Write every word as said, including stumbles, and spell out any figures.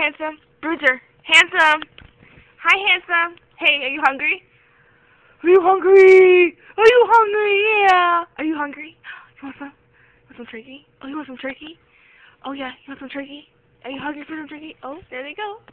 handsome. Bruzer. Handsome. Hi, handsome. Hey, are you hungry? Are you hungry? Are you hungry? Yeah. Are you hungry? You want some? You want some turkey? Oh, you want some turkey? Oh, yeah. You want some turkey? Are you hungry for some turkey? Oh, there they go.